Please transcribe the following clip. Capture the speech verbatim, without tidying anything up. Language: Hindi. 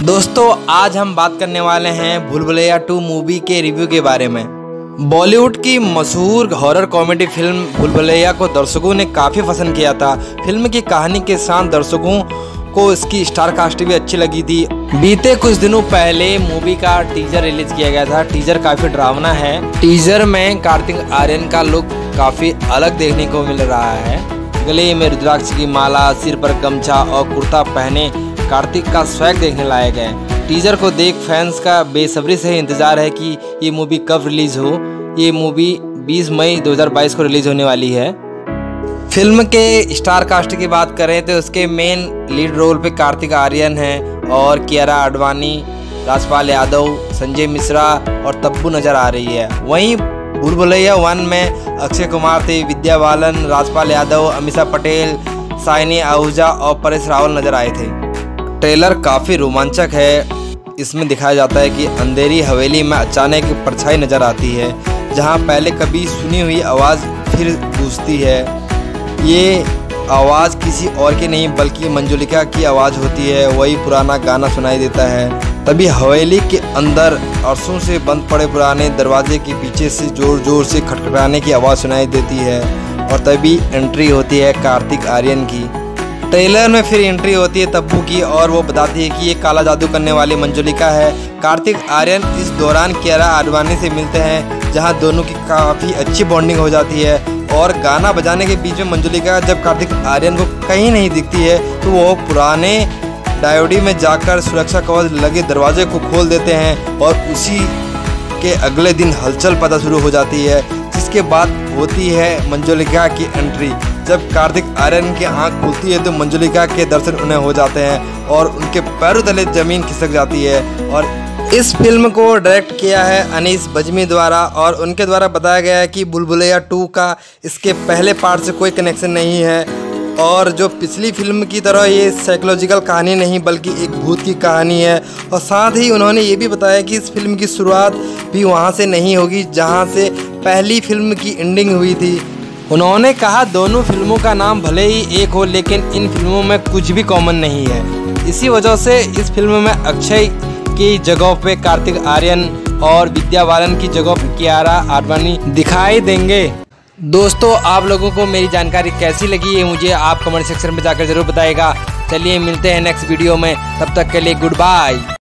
दोस्तों आज हम बात करने वाले हैं भूल भुलैया टू मूवी के रिव्यू के बारे में। बॉलीवुड की मशहूर हॉरर कॉमेडी फिल्म भूल भुलैया को दर्शकों ने काफ़ी पसंद किया था। फिल्म की कहानी के साथ दर्शकों को इसकी स्टार कास्ट भी अच्छी लगी थी। बीते कुछ दिनों पहले मूवी का टीजर रिलीज किया गया था। टीजर काफ़ी डरावना है। टीजर में कार्तिक आर्यन का लुक काफ़ी अलग देखने को मिल रहा है। गले में रुद्राक्ष की माला, सिर पर गमछा और कुर्ता पहने कार्तिक का स्वैग देखने लायक है। टीजर को देख फैंस का बेसब्री से इंतजार है कि ये मूवी कब रिलीज हो। ये मूवी बीस मई दो हज़ार बाईस को रिलीज होने वाली है। फिल्म के स्टार कास्ट की बात करें तो उसके मेन लीड रोल पे कार्तिक आर्यन है और कियारा आडवाणी, राजपाल यादव, संजय मिश्रा और तब्बू नजर आ रही है। वहीं भूल भुलैया वन में अक्षय कुमार थे, विद्या बालन, राजपाल यादव, अमीषा पटेल, साइनी आहूजा और परेश रावल नजर आए थे। ट्रेलर काफ़ी रोमांचक है। इसमें दिखाया जाता है कि अंधेरी हवेली में अचानक परछाई नजर आती है, जहां पहले कभी सुनी हुई आवाज़ फिर गूंजती है। ये आवाज़ किसी और की नहीं बल्कि मंजुलिका की आवाज़ होती है। वही पुराना गाना सुनाई देता है। तभी हवेली के अंदर अरसों से बंद पड़े पुराने दरवाजे के पीछे से जोर जोर से खटखटाने की आवाज़ सुनाई देती है और तभी एंट्री होती है कार्तिक आर्यन की। ट्रेलर में फिर एंट्री होती है तब्बू की और वो बताती है कि ये काला जादू करने वाली मंजुलिका है। कार्तिक आर्यन इस दौरान कियारा आडवाणी से मिलते हैं, जहां दोनों की काफ़ी अच्छी बॉन्डिंग हो जाती है। और गाना बजाने के बीच में मंजुलिका जब कार्तिक आर्यन को कहीं नहीं दिखती है तो वो पुराने डायोडी में जाकर सुरक्षा कवच लगे दरवाजे को खोल देते हैं और उसी के अगले दिन हलचल पता शुरू हो जाती है, जिसके बाद होती है मंजुलिका की एंट्री। जब कार्तिक आर्यन की आंख खुलती है तो मंजुलिका के दर्शन उन्हें हो जाते हैं और उनके पैरों तले जमीन खिसक जाती है। और इस फिल्म को डायरेक्ट किया है अनीस बज्मी द्वारा और उनके द्वारा बताया गया है कि भूल भुलैया टू का इसके पहले पार्ट से कोई कनेक्शन नहीं है और जो पिछली फिल्म की तरह ये साइकोलॉजिकल कहानी नहीं बल्कि एक भूत की कहानी है। और साथ ही उन्होंने ये भी बताया कि इस फिल्म की शुरुआत भी वहाँ से नहीं होगी जहाँ से पहली फिल्म की एंडिंग हुई थी। उन्होंने कहा दोनों फिल्मों का नाम भले ही एक हो लेकिन इन फिल्मों में कुछ भी कॉमन नहीं है। इसी वजह से इस फिल्म में अक्षय की जगह पे कार्तिक आर्यन और विद्या बालन की जगह पे कियारा आडवाणी दिखाई देंगे। दोस्तों आप लोगों को मेरी जानकारी कैसी लगी है मुझे आप कमेंट सेक्शन में जाकर जरूर बताइएगा। चलिए मिलते हैं नेक्स्ट वीडियो में, तब तक के लिए गुड बाय।